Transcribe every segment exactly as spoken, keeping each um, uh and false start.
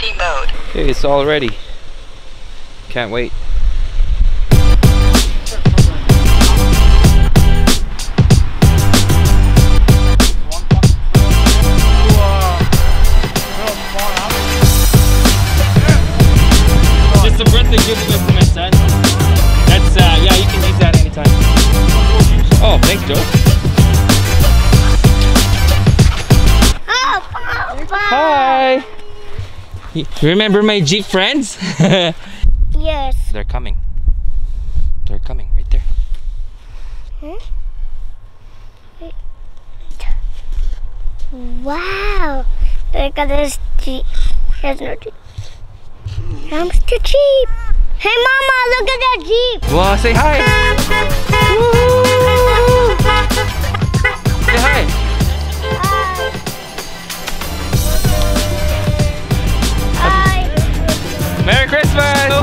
Party mode. Hey, it's all ready. Can't wait. Just a birthday giveaway for my son. That's uh, yeah, you can use that anytime. Oh, thanks, Joe. Hi. You remember my Jeep friends? Yes. They're coming. They're coming right there. Hmm? Wow. Look at this Jeep. There's no Jeep. Comes the Jeep. Hey, Mama, look at that Jeep. Well, say hi. Woo-hoo. Say hi. Hi. Merry Christmas.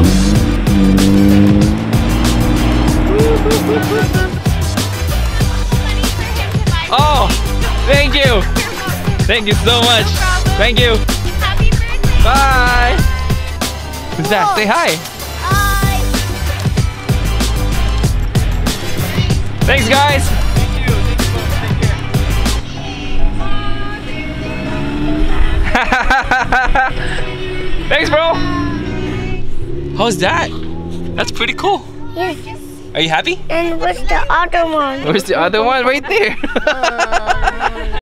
Oh, thank you. Thank you so much. Thank you. Happy birthday. Bye. Who's that? Say hi. Hi. Thanks, guys. Thank you. Take care. Thanks, bro. How's that? That's pretty cool. Yes. Are you happy? And what's the other one? Where's the other one? Right there.